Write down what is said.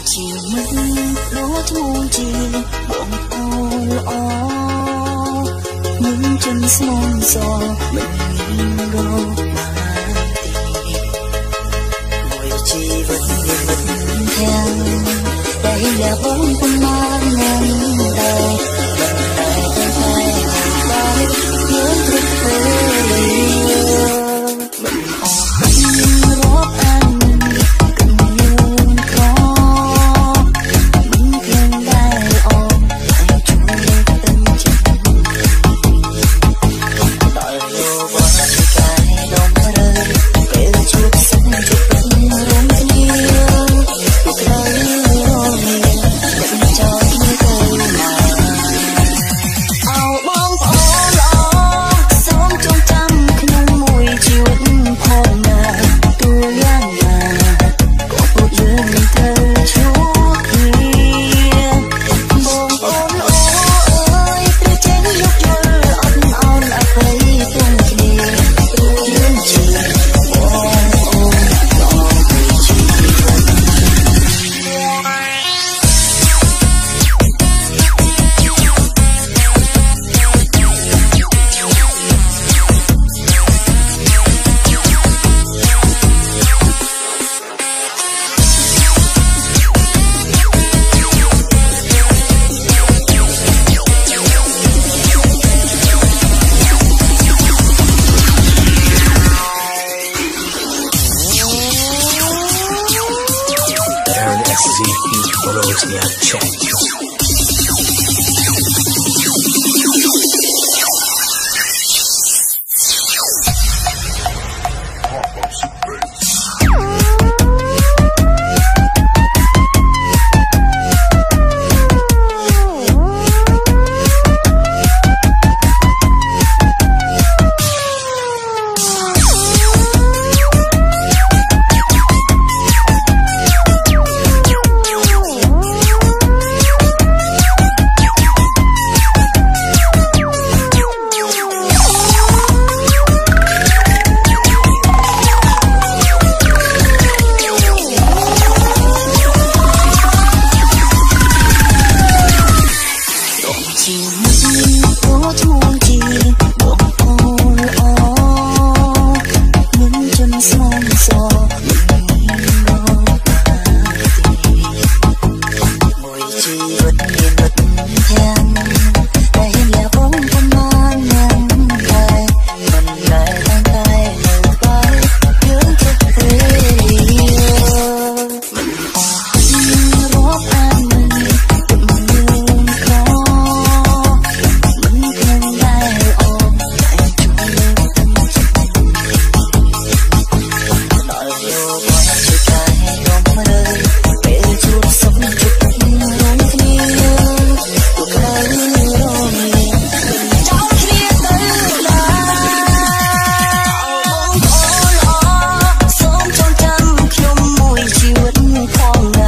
ជាមិនលោធ្ងន់ជាបងអូនល្អមិនចំស្មងសមិនមានរកបានទេមួយជីវិតមានមិនទាំងតែលាបងពុំបាននឹងដែរយើងគ្រប់ពេលមិនអស់រាប់អានកំញូនក្រមិនឃើញដែរអមតែជួយទៅចិត្តដល់លោកមកជួយកាយដុំរើពេលជួបសិនជួបរំគ្នាពួកเราរងមិនចោលគ្នាទៅណាអោបងប្អូនល្អសូមចងចាំក្នុងមួយជីវិតផងណាទូយ៉ាងណាក៏ពួកយើងមិនត្រូវជួបគ្នាបងប្អូនល្អអើយព្រោះចេញយកយល់អត់អោនអភ័យទុំគ្នាព្រោះយើងជាបងអូនល្អពីជីវិត Follows the chat. phong